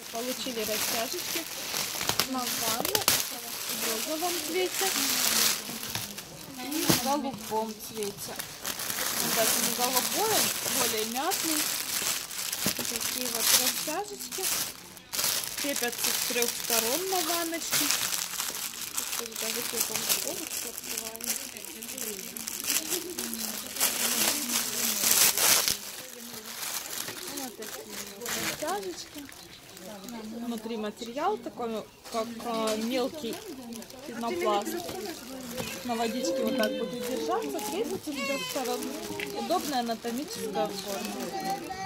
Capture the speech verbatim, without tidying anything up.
Получили растяжечки на ванну в розовом цвете и в голубом цвете. Он даже не голубой, более мятный. Вот такие вот растяжечки. Крепятся с трех сторон на ванночке. Даже коробочку открываем. Вот такие растяжечки. Внутри материал такой, как а, мелкий пенопласт. На водичке вот так будет держаться, крепится с трех сторон. Удобная анатомическая форма.